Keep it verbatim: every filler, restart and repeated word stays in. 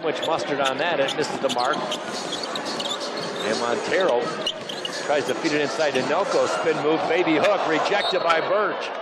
much mustard on that. It misses the mark. And Montero tries to feed it inside to Noko. Spin move, baby hook, rejected by Birch.